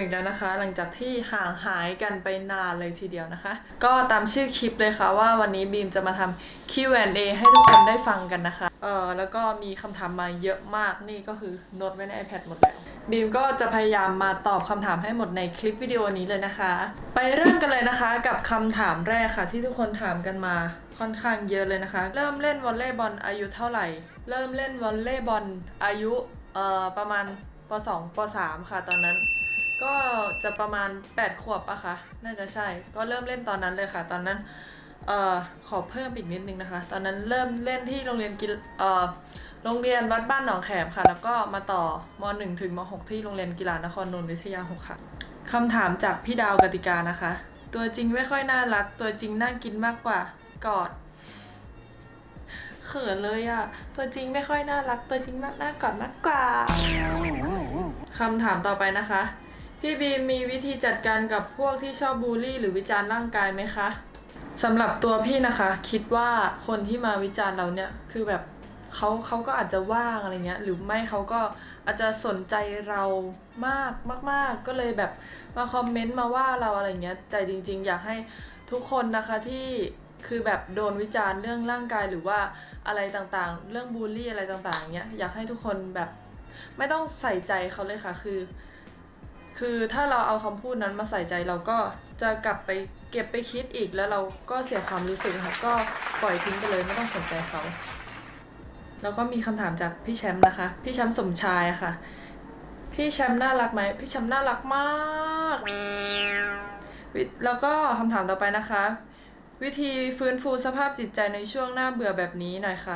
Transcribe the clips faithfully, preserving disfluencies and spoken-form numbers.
อีกแล้วนะคะหลังจากที่ห่างหายกันไปนานเลยทีเดียวนะคะก็ตามชื่อคลิปเลยค่ะว่าวันนี้บีมจะมาทำ คิว แอนด์ เอ ให้ทุกคนได้ฟังกันนะคะเออแล้วก็มีคำถามมาเยอะมากนี่ก็คือโน้ตไว้ใน iPad หมดแล้วบีมก็จะพยายามมาตอบคำถามให้หมดในคลิปวิดีโอนี้เลยนะคะไปเริ่มกันเลยนะคะกับคำถามแรกค่ะที่ทุกคนถามกันมาค่อนข้างเยอะเลยนะคะเริ่มเล่นวอลเลย์บอลอายุเท่าไหร่เริ่มเล่นวอลเลย์บอลอายุเอ่อประมาณป สอง ป สาม ค่ะตอนนั้นก็จะประมาณแปดขวบอะค่ะน่าจะใช่ก็เริ่มเล่นตอนนั้นเลยค่ะตอนนั้นเอ่อขอเพิ่มอีกนิดนึงนะคะตอนนั้นเริ่มเล่นที่โรงเรียนกีฬาเอ่อโรงเรียนวัดบ้านหนองแขมค่ะแล้วก็มาต่อม หนึ่ง ถึงม หก ที่โรงเรียนกีฬานครนนท์วิทยาหกค่ะคำถามจากพี่ดาวกติกานะคะตัวจริงไม่ค่อยน่ารักตัวจริงน่ากินมากกว่ากอดเขินเลยอะตัวจริงไม่ค่อยน่ารักตัวจริงน่ากอดมากกว่าคำถามต่อไปนะคะพี่บีมมีวิธีจัดการกับพวกที่ชอบบูลลี่หรือวิจารณ์ร่างกายไหมคะสำหรับตัวพี่นะคะคิดว่าคนที่มาวิจารณ์เราเนี่ยคือแบบเขาเขาก็อาจจะว่างอะไรเงี้ยหรือไม่เขาก็อาจจะสนใจเรามากมากๆก็เลยแบบมาคอมเมนต์มาว่าเราอะไรเงี้ยแต่จริงๆอยากให้ทุกคนนะคะที่คือแบบโดนวิจารณ์เรื่องร่างกายหรือว่าอะไรต่างๆเรื่องบูลลี่อะไรต่างๆเงี้ยอยากให้ทุกคนแบบไม่ต้องใส่ใจเขาเลยค่ะคือคือถ้าเราเอาคำพูดนั้นมาใส่ใจเราก็จะกลับไปเก็บไปคิดอีกแล้วเราก็เสียความรู้สึกค่ะก็ปล่อยทิ้งไปเลยไม่ต้องสนใจเขาแล้วก็มีคำถามจากพี่แชมป์นะคะพี่แชมป์สมชายค่ะพี่แชมป์น่ารักไหมพี่แชมป์น่ารักมากแล้วก็คำถามต่อไปนะคะวิธีฟื้นฟูสภาพจิตใจในช่วงหน้าเบื่อแบบนี้หน่อยค่ะ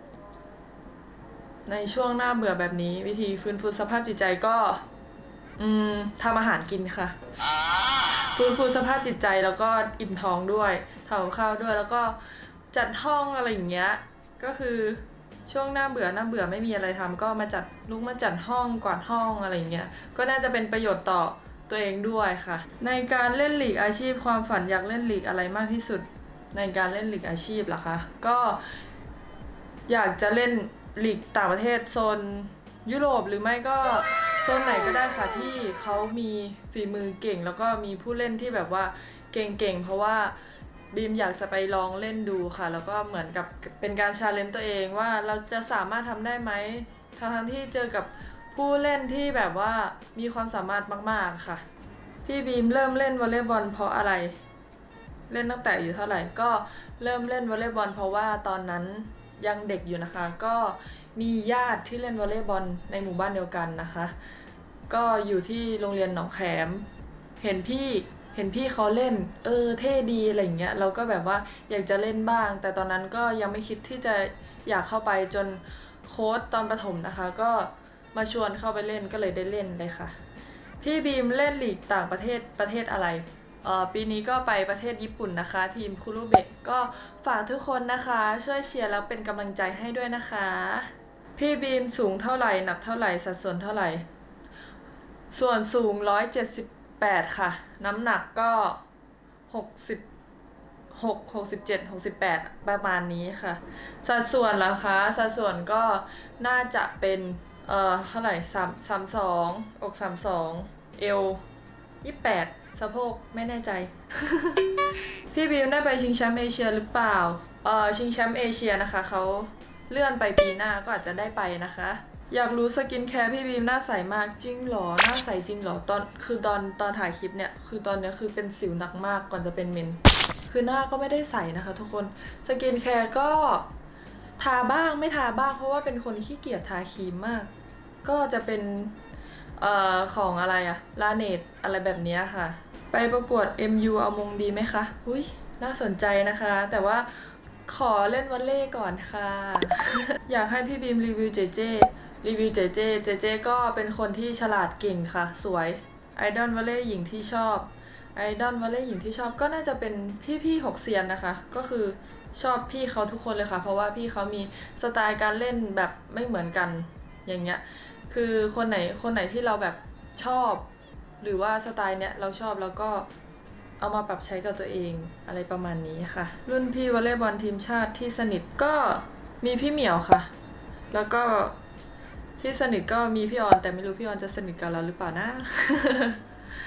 ในช่วงหน้าเบื่อแบบนี้วิธีฟื้นฟูสภาพจิตใจก็อืมทำอาหารกินค่ะฟื้นฟูสภาพจิตใจแล้วก็อิ่มท้องด้วยทำข้าวด้วยแล้วก็จัดห้องอะไรอย่างเงี้ยก็คือช่วงหน้าเบื่อหน้าเบื่อไม่มีอะไรทำก็มาจัดลุกมาจัดห้องกวาดห้องอะไรอย่างเงี้ยก็น่าจะเป็นประโยชน์ต่อตัวเองด้วยค่ะในการเล่นลีกอาชีพความฝันอยากเล่นลีกอะไรมากที่สุดในการเล่นลีกอาชีพล่ะคะก็อยากจะเล่นลีกต่างประเทศโซนยุโรปหรือไม่ก็โซนไหนก็ได้ค่ะที่เขามีฝีมือเก่งแล้วก็มีผู้เล่นที่แบบว่าเก่งๆเพราะว่าบีมอยากจะไปลองเล่นดูค่ะแล้วก็เหมือนกับเป็นการชาเลนจ์ตัวเองว่าเราจะสามารถทำได้ไหมทั้งที่เจอกับผู้เล่นที่แบบว่ามีความสามารถมากๆค่ะพี่บีมเริ่มเล่นวอลเลย์บอลเพราะอะไรเล่นตั้งแต่อยู่เท่าไหร่ก็เริ่มเล่นวอลเลย์บอลเพราะว่าตอนนั้นยังเด็กอยู่นะคะก็มีญาติที่เล่นวอลเลย์บอลในหมู่บ้านเดียวกันนะคะก็อยู่ที่โรงเรียนหนองแขมเห็นพี่เห็นพี่เขาเล่นเออเท่ดีอะไรอย่างเงี้ยเราก็แบบว่าอยากจะเล่นบ้างแต่ตอนนั้นก็ยังไม่คิดที่จะอยากเข้าไปจนโค้ชตอนประถมนะคะก็มาชวนเข้าไปเล่นก็เลยได้เล่นเลยค่ะพี่บีมเล่นลีกต่างประเทศประเทศอะไรเอ่อปีนี้ก็ไปประเทศญี่ปุ่นนะคะทีมคุรุเบะก็ฝากทุกคนนะคะช่วยเชียร์แล้วเป็นกำลังใจให้ด้วยนะคะพี่บีมสูงเท่าไหร่หนักเท่าไหร่สัดส่วนเท่าไหร่ส่วนสูงหนึ่งร้อยเจ็ดสิบแปดค่ะน้ำหนักก็หกสิบหก หกสิบเจ็ด หกสิบแปดประมาณนี้ค่ะสัดส่วนล่ะคะสัดส่วนก็น่าจะเป็นเอ่อเท่าไหร่สาม สามสิบสองอกสามสิบสองเอวยี่สิบแปดสะโพกไม่แน่ใจ พี่บีมได้ไปชิงแชมป์เอเชียหรือเปล่าเอ่อชิงแชมป์เอเชียนะคะเขาเลื่อนไปปีหน้าก็อาจจะได้ไปนะคะอยากรู้สกินแคร์พี่บีมหน้าใสมากจริงหรอหน้าใสจริงหรอตอนคือตอนตอนถ่ายคลิปเนี่ยคือตอนนี้คือเป็นสิวหนักมากก่อนจะเป็นเมนคือหน้าก็ไม่ได้ใสนะคะทุกคนสกินแคร์ก็ทาบ้างไม่ทาบ้างเพราะว่าเป็นคนขี้เกียจทาครีมมากก็จะเป็นเอ่อของอะไรอะลาเนตอะไรแบบนี้ค่ะไปประกวด เอ็ม ยู เอามงดีไหมคะอุ้ยน่าสนใจนะคะแต่ว่าขอเล่นวอลเลย์ก่อนค่ะ อยากให้พี่บีมรีวิวเจเจรีวิวเจเจเจเจก็เป็นคนที่ฉลาดเก่งค่ะสวยไอดอลวอลเลย์หญิงที่ชอบไอดอลวอลเลย์หญิงที่ชอบก็น่าจะเป็นพี่พี่หกเซียนนะคะก็คือชอบพี่เขาทุกคนเลยค่ะเพราะว่าพี่เขามีสไตล์การเล่นแบบไม่เหมือนกันอย่างเงี้ยคือคนไหนคนไหนที่เราแบบชอบหรือว่าสไตล์เนี้ยเราชอบแล้วก็เอามาปรับใช้กับตัวเองอะไรประมาณนี้ค่ะรุ่นพี่วอลเลย์บอลทีมชาติที่สนิทก็มีพี่เหมียวค่ะแล้วก็ที่สนิทก็มีพี่ออนแต่ไม่รู้พี่ออนจะสนิทกับเราหรือเปล่านะ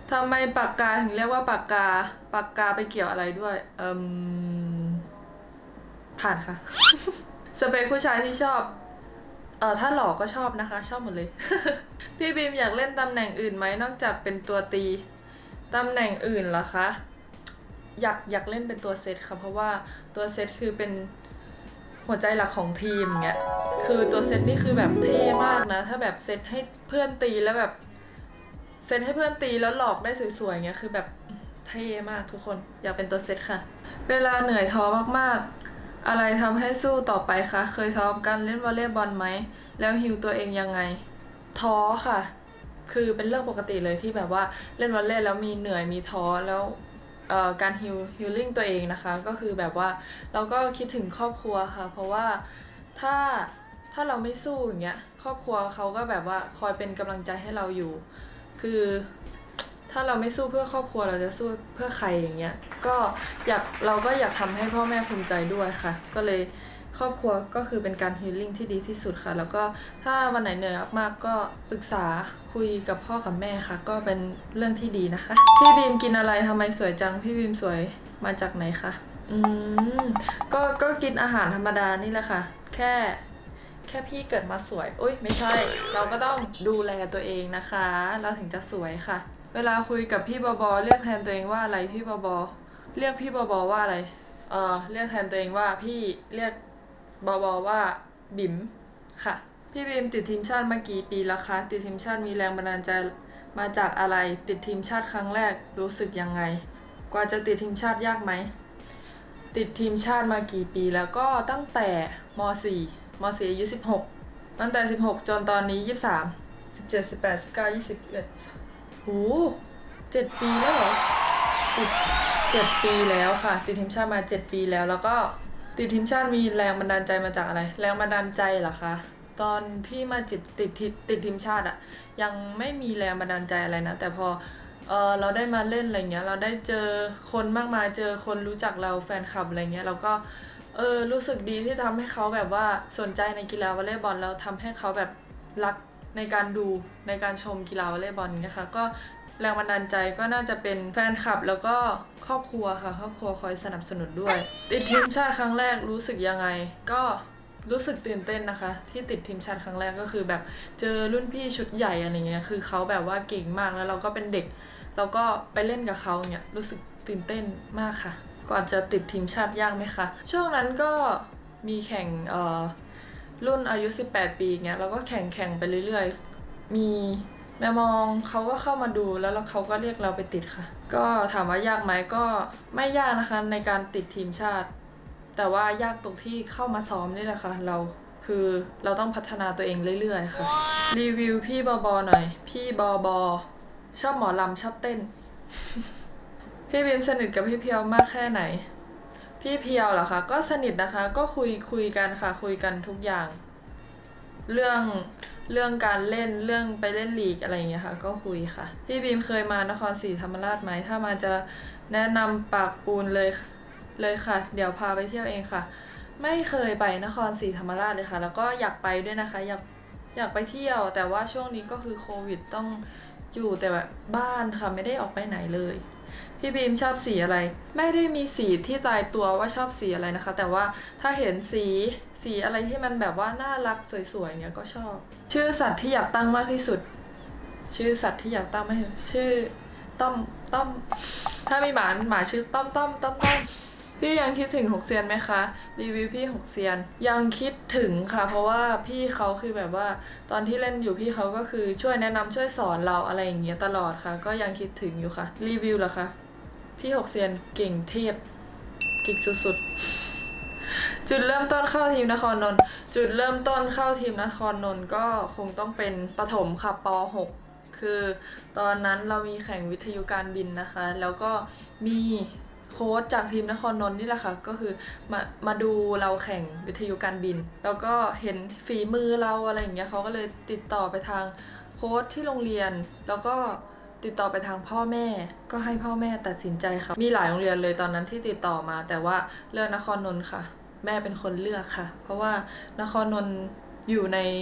ทำไมปากกาถึงเรียกว่าปากกาปากกาไปเกี่ยวอะไรด้วยเอ่มผ่านค่ะ สเปคผู้ชายที่ชอบเออถ้าหล่อก็ชอบนะคะชอบหมดเลย พี่บีมอยากเล่นตำแหน่งอื่นไหมนอกจากเป็นตัวตีตำแหน่งอื่นเหรอคะอยากอยากเล่นเป็นตัวเซตค่ะเพราะว่าตัวเซตคือเป็นหัวใจหลักของทีมเงี้ยคือตัวเซตนี่คือแบบเท่มากนะถ้าแบบเซตให้เพื่อนตีแล้วแบบเซตให้เพื่อนตีแล้วหลอกได้สวยๆเงี้ยคือแบบเท่มากทุกคนอยากเป็นตัวเซตค่ะเวลาเหนื่อยท้อมากๆอะไรทำให้สู้ต่อไปคะเคยท้อกันเล่นวอลเลย์บอลไหมแล้วฮิวตัวเองยังไงท้อค่ะคือเป็นเรื่องปกติเลยที่แบบว่าเล่นวอลเลย์แล้วมีเหนื่อยมีท้อแล้วเอ่อการฮิลฮิลลิ่งตัวเองนะคะก็คือแบบว่าเราก็คิดถึงครอบครัวค่ะเพราะว่าถ้าถ้าเราไม่สู้อย่างเงี้ยครอบครัวเขาก็แบบว่าคอยเป็นกำลังใจให้เราอยู่คือถ้าเราไม่สู้เพื่อครอบครัวเราจะสู้เพื่อใครอย่างเงี้ยก็อยากเราก็อยากทำให้พ่อแม่ภูมิใจด้วยค่ะก็เลยครอบครัวก็คือเป็นการฮีลลิ่งที่ดีที่สุดค่ะแล้วก็ถ้าวันไหนเหนื่อยมากๆก็ปรึกษาคุยกับพ่อกับแม่ค่ะก็เป็นเรื่องที่ดีนะคะพี่บีมกินอะไรทำไมสวยจังพี่บีมสวยมาจากไหนคะอืมก็ก็กินอาหารธรรมดานี่แหละค่ะแค่แค่พี่เกิดมาสวยโอ๊ยไม่ใช่เราก็ต้องดูแลตัวเองนะคะเราถึงจะสวยค่ะเวลาคุยกับพี่บอบอเรียกแทนตัวเองว่าอะไรพี่บอบอเรียกพี่บอบอว่าอะไรเออเรียกแทนตัวเองว่าพี่เรียกบอบอว่าบิ๋มค่ะพี่บีมติดทีมชาติมากี่ปีแล้วคะติดทีมชาติมีแรงบันดาลใจมาจากอะไรติดทีมชาติครั้งแรกรู้สึกยังไงกว่าจะติดทีมชาติยากไหมติดทีมชาติมากี่ปีแล้วก็ตั้งแต่ม.สี่ ม.สี่ อายุสิบหกตั้งแต่สิบหกจนตอนนี้ยี่สิบสาม สิบเจ็ด สิบแปด สิบเก้า ยี่สิบ ยี่สิบเอ็ดโหเจ็ดปีแล้วเหรอติดเจ็ดปีแล้วค่ะติดทีมชาติมาเจ็ดปีแล้วแล้วก็ติดทีมชาติมีแรงบันดาลใจมาจากอะไรแรงบันดาลใจเหรอคะตอนที่มาจิตติดติดทีมชาติอะยังไม่มีแรงบันดาลใจอะไรนะแต่พอเออเราได้มาเล่นอะไรเงี้ยเราได้เจอคนมากมายเจอคนรู้จักเราแฟนคลับอะไรเงี้ยเราก็เออรู้สึกดีที่ทำให้เขาแบบว่าสนใจในกีฬาวอลเลย์บอลแล้วทำให้เขาแบบรักในการดูในการชมกีฬาวอลเลย์บอลนะคะก็แรงบันดาลใจก็น่าจะเป็นแฟนคลับแล้วก็ครอบครัวค่ะครอบครัวคอยสนับสนุนด้วยติดทีมชาติครั้งแรกรู้สึกยังไงก็รู้สึกตื่นเต้นนะคะที่ติดทีมชาติครั้งแรกก็คือแบบเจอรุ่นพี่ชุดใหญ่อะไรเงี้ยคือเขาแบบว่าเก่งมากแล้วเราก็เป็นเด็กเราก็ไปเล่นกับเขาเนี่ยรู้สึกตื่นเต้นมากค่ะก่อนจะติดทีมชาติยากไหมคะช่วงนั้นก็มีแข่งเอ่อรุ่นอายุสิบแปดปีเงี้ยเราก็แข่งแข่งไปเรื่อยๆมีแม่มองเขาก็เข้ามาดูแล้วเขาก็เรียกเราไปติดค่ะก็ถามว่ายากไหมก็ไม่ยากนะคะในการติดทีมชาติแต่ว่ายากตรงที่เข้ามาซ้อมนี่แหละค่ะเราคือเราต้องพัฒนาตัวเองเรื่อยๆค่ะรีวิวพี่บอบอหน่อยพี่บอบอชอบหมอลำชอบเต้น พี่บีมสนิทกับพี่เพียวมากแค่ไหนพี่เพียวเหรอคะก็สนิทนะคะก็คุยคุยกันค่ะคุยกันทุกอย่างเรื่องเรื่องการเล่นเรื่องไปเล่นลีกอะไรอย่างเงี้ยค่ะก็คุยค่ะพี่บีมเคยมานครศรีธรรมราชไหมถ้ามาจะแนะนำปากปูนเลยเลยค่ะเดี๋ยวพาไปเที่ยวเองค่ะไม่เคยไปนครศรีธรรมราชเลยค่ะแล้วก็อยากไปด้วยนะคะอยากอยากไปเที่ยวแต่ว่าช่วงนี้ก็คือโควิดต้องอยู่แต่แบบบ้านค่ะไม่ได้ออกไปไหนเลยพี่บีมชอบสีอะไรไม่ได้มีสีที่ตายตัวว่าชอบสีอะไรนะคะแต่ว่าถ้าเห็นสีสีอะไรที่มันแบบว่าน่ารักสวยๆเงี้ยก็ชอบชื่อสัตว์ที่อยากตั้งมากที่สุดชื่อสัตว์ที่อยากตั้งมากที่สุดชื่อต้อมต้อมถ้ามีหมาหมาชื่อต้อมต้อมต้อมต้อมพี่ยังคิดถึงหกเซียนไหมคะรีวิวพี่หกเซียนยังคิดถึงค่ะเพราะว่าพี่เขาคือแบบว่าตอนที่เล่นอยู่พี่เขาก็คือช่วยแนะนำช่วยสอนเราอะไรอย่างเงี้ยตลอดค่ะก็ยังคิดถึงอยู่ค่ะรีวิวเหรอคะพี่หกเซียนเก่งเทพเก่งสุดๆจุดเริ่มต้นเข้าทีมนครนนท์จุดเริ่มต้นเข้าทีมนครนนท์ก็คงต้องเป็นประถมค่ะป.หกคือตอนนั้นเรามีแข่งวิทยุการบินนะคะแล้วก็มีโค้ชจากทีมนครนนท์นี่แหละค่ะก็คือมามาดูเราแข่งวิทยุการบินแล้วก็เห็นฝีมือเราอะไรอย่างเงี้ยเขาก็เลยติดต่อไปทางโค้ชที่โรงเรียนแล้วก็ติดต่อไปทางพ่อแม่ก็ให้พ่อแม่ตัดสินใจค่ะมีหลายโรงเรียนเลยตอนนั้นที่ติดต่อมาแต่ว่าเลือกนครนนท์ค่ะแม่เป็นคนเลือกค่ะเพราะว่านครนนท์อยู่ใน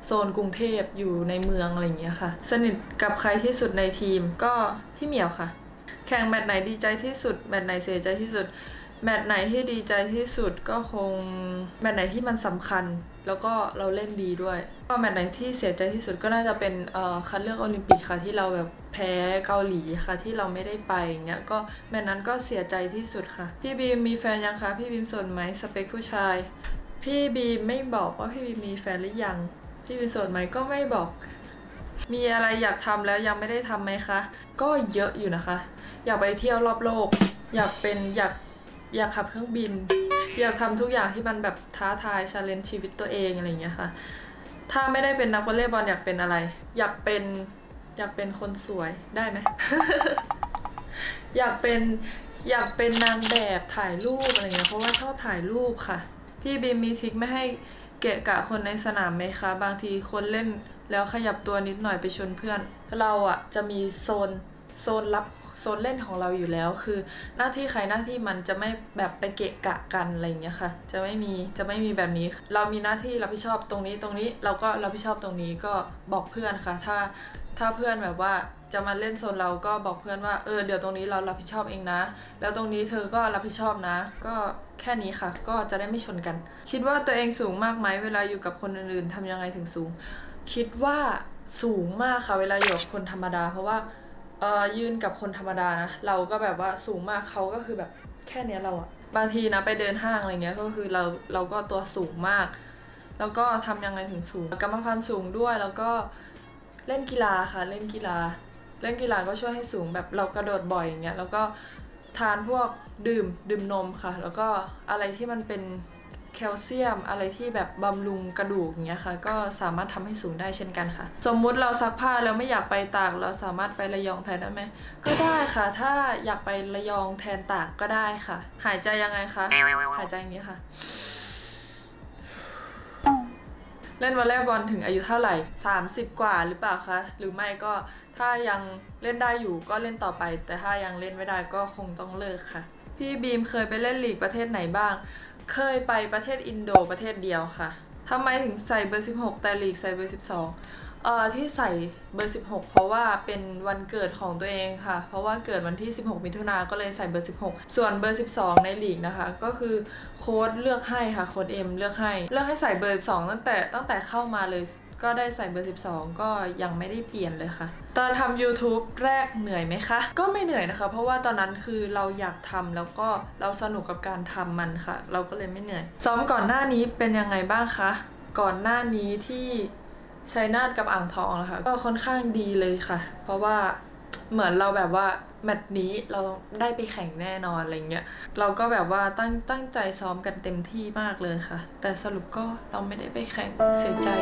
โซนกรุงเทพอยู่ในเมืองอะไรอย่างเงี้ยค่ะสนิทกับใครที่สุดในทีมก็พี่เหมียวค่ะแข่งแมตช์ไหนดีใจที่สุดแมตช์ไหนเสียใจที่สุดแมตช์ไหนที่ดีใจที่สุดก็คงแมตช์ไหนที่มันสำคัญแล้วก็เราเล่นดีด้วยก็แมตช์ไหนที่เสียใจที่สุดก็น่าจะเป็นเอ่อคัดเลือกโอลิมปิกค่ะที่เราแบบแพ้เกาหลีค่ะที่เราไม่ได้ไปอย่างเงี้ยก็แมตช์นั้นก็เสียใจที่สุดค่ะพี่บีมมีแฟนยังคะพี่บีมโสดไหมสเปคผู้ชายพี่บีมไม่บอกว่าพี่บีมมีแฟนหรือยังพี่บีมโสดไหมก็ไม่บอกมีอะไรอยากทำแล้วยังไม่ได้ทำไหมคะก็เยอะอยู่นะคะอยากไปเที่ยวรอบโลกอยากเป็นอยากอยากขับเครื่องบินอยากทำทุกอย่างที่มันแบบท้าทายชาเลนจ์ชีวิตตัวเองอะไรอย่างเงี้ยค่ะถ้าไม่ได้เป็นนักวอลเลย์บอลอยากเป็นอะไรอยากเป็นอยากเป็นคนสวยได้ไหม อยากเป็นอยากเป็นนางแบบถ่ายรูปอะไรเงี้ยเพราะว่าชอบถ่ายรูปค่ะพี่บีมมีทริคไม่ให้เกะกะคนในสนามไหมคะบางทีคนเล่นแล้วขยับตัวนิดหน่อยไปชนเพื่อนเราอ่ะจะมีโซนโซนรับโซนเล่นของเราอยู่แล้วคือหน้าที่ใครหน้าที่มันจะไม่แบบไปเกะกะกันอะไรอย่างเงี้ยค่ะจะไม่มีจะไม่มีแบบนี้เรามีหน้าที่รับผิดชอบตรงนี้ตรงนี้เราก็รับผิดชอบตรงนี้ก็บอกเพื่อนค่ะถ้าถ้าเพื่อนแบบว่าจะมาเล่นโซนเราก็บอกเพื่อนว่าเออเดี๋ยวตรงนี้เรารับผิดชอบเองนะแล้วตรงนี้เธอก็รับผิดชอบนะก็แค่นี้ค่ะก็จะได้ไม่ชนกันคิดว่าตัวเองสูงมากไหมเวลาอยู่กับคนอื่นๆทำยังไงถึงสูงคิดว่าสูงมากค่ะเวลาอยู่กับคนธรรมดาเพราะว่าเอ่อยืนกับคนธรรมดานะเราก็แบบว่าสูงมากเขาก็คือแบบแค่เนี้ยเราอะบางทีนะไปเดินห้างอะไรเงี้ยก็คือเราเราก็ตัวสูงมากแล้วก็ทำยังไงถึงสูงกรรมพันธุ์สูงด้วยแล้วก็เล่นกีฬาค่ะเล่นกีฬาเล่นกีฬาก็ช่วยให้สูงแบบเรากระโดดบ่อยอย่างเงี้ยแล้วก็ทานพวกดื่มดื่มนมค่ะแล้วก็อะไรที่มันเป็นแคลเซียมอะไรที่แบบบำรุงกระดูกอย่างเงี้ยค่ะก็สามารถทำให้สูงได้เช่นกันค่ะสมมุติเราซักผ้าแล้วไม่อยากไปตากเราสามารถไประยองแทนได้ไหมก็ได้ค่ะถ้าอยากไประยองแทนตากก็ได้ค่ะหายใจยังไงคะหายใจอย่างนี้ค่ะเล่นวอลเลย์บอลถึงอายุเท่าไหร่สามสิบกว่าหรือเปล่าคะหรือไม่ก็ถ้ายังเล่นได้อยู่ก็เล่นต่อไปแต่ถ้ายังเล่นไม่ได้ก็คงต้องเลิกค่ะพี่บีมเคยไปเล่นลีกประเทศไหนบ้างเคยไปประเทศอินโดประเทศเดียวค่ะทำไมถึงใส่เบอร์สิบหกแต่ลีกใส่เบอร์สิบสองเอ่อที่ใส่เบอร์สิบหกเพราะว่าเป็นวันเกิดของตัวเองค่ะเพราะว่าเกิดวันที่สิบหกมิถุนายนก็เลยใส่เบอร์สิบหกส่วนเบอร์สิบสองในลีกนะคะก็คือโค้ชเลือกให้ค่ะโค้ชเอ็มเลือกให้เลือกให้ใส่เบอร์สิบสองตั้งแต่ตั้งแต่เข้ามาเลยก็ได้ใส่เบอร์สิบสองก็ยังไม่ได้เปลี่ยนเลยค่ะตอนทำ YouTube แรกเหนื่อยไหมคะก็ไม่เหนื่อยนะคะเพราะว่าตอนนั้นคือเราอยากทำแล้วก็เราสนุกกับการทำมันค่ะเราก็เลยไม่เหนื่อยซ้อมก่อนหน้านี้เป็นยังไงบ้างคะก่อนหน้านี้ที่ชัยนาทกับอ่างทองนะคะก็ค่อนข้างดีเลยค่ะเพราะว่าเหมือนเราแบบว่าแมตช์นี้เราได้ไปแข่งแน่นอนอะไรเงี้ยเราก็แบบว่าตั้งตั้งใจซ้อมกันเต็มที่มากเลยค่ะแต่สรุปก็เราไม่ได้ไปแข่งเสียใจ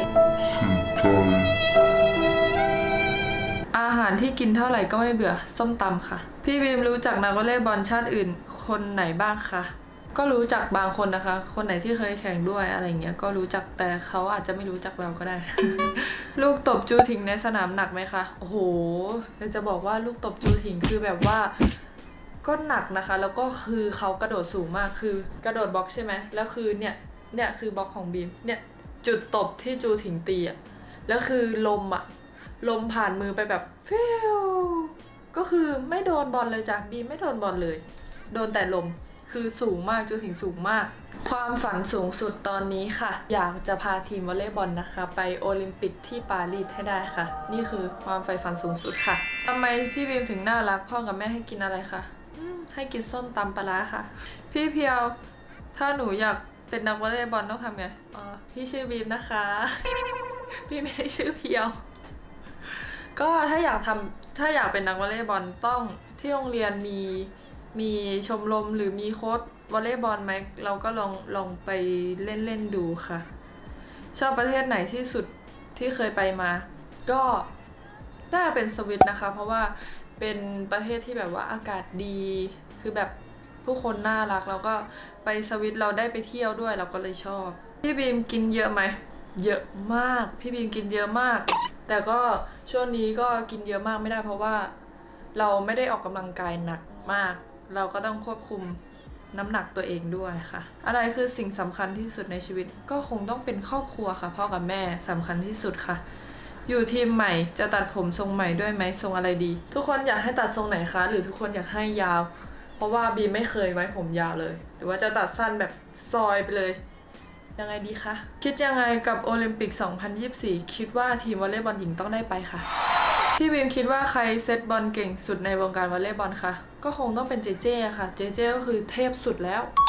อาหารที่กินเท่าไหร่ก็ไม่เบื่อส้มตำค่ะพี่บีมรู้จักนักวอลเลย์บอลชาติอื่นคนไหนบ้างคะก็รู้จักบางคนนะคะคนไหนที่เคยแข่งด้วยอะไรเงี้ยก็รู้จักแต่เขาอาจจะไม่รู้จักเราก็ได้ ลูกตบจูถิงในสนามหนักไหมคะโอ้โหเราจะบอกว่าลูกตบจูถิงคือแบบว่าก็หนักนะคะแล้วก็คือเขากระโดดสูงมากคือกระโดดบล็อกใช่ไหมแล้วคือเนี่ยเนี่ยคือบล็อกของบีมเนี่ยจุดตบที่จูถิงตีอะแล้วคือลมอะลมผ่านมือไปแบบฟิวก็คือไม่โดนบอลเลยจ้ะบีมไม่โดนบอลเลยโดนแต่ลมคือสูงมากจูถิงสูงมากความฝันสูงสุดตอนนี้ค่ะอยากจะพาทีมวอลเลย์บอลนะคะไปโอลิมปิกที่ปารีสให้ได้ค่ะนี่คือความใฝ่ฝันสูงสุดค่ะทำไมพี่บีมถึงน่ารักพ่อกับแม่ให้กินอะไรคะให้กินส้มตำปลาร้าค่ะพี่เพียวถ้าหนูอยากเป็นนักวอลเลย์บอลต้องทำไงอ๋อพี่ชื่อบีมนะคะ พี่ไม่ได้ชื่อเพียวก็ถ้าอยากทำถ้าอยากเป็นนักวอลเลย์บอลต้องที่โรงเรียนมีมีชมรมหรือมีโค้ชวอลเลย์บอลไหมเราก็ลองลองไปเล่นเล่นดูค่ะชอบประเทศไหนที่สุดที่เคยไปมาก็น่าเป็นสวิตนะคะเพราะว่าเป็นประเทศที่แบบว่าอากาศดีคือแบบผู้คนน่ารักแล้วก็ไปสวิตเราได้ไปเที่ยวด้วยเราก็เลยชอบพี่บีมกินเยอะไหมเยอะมากพี่บีมกินเยอะมากแต่ก็ช่วงนี้ก็กินเยอะมากไม่ได้เพราะว่าเราไม่ได้ออกกำลังกายหนักมากเราก็ต้องควบคุมน้ำหนักตัวเองด้วยค่ะอะไรคือสิ่งสำคัญที่สุดในชีวิตก็คงต้องเป็นครอบครัวค่ะพ่อกับแม่สำคัญที่สุดค่ะอยู่ทีมใหม่จะตัดผมทรงใหม่ด้วยไหมทรงอะไรดีทุกคนอยากให้ตัดทรงไหนคะหรือทุกคนอยากให้ยาวเพราะว่าบีไม่เคยไว้ผมยาวเลยหรือว่าจะตัดสั้นแบบซอยไปเลยยังไงดีคะคิดยังไงกับโอลิมปิกสองพันยี่สิบสี่คิดว่าทีมวอลเลย์บอลหญิงต้องได้ไปค่ะพี่บีมคิดว่าใครเซตบอลเก่งสุดในวงการวอลเลย์บอลคะก็คงต้องเป็นเจเจค่ะเจเจก็คือเทพสุดแล้ว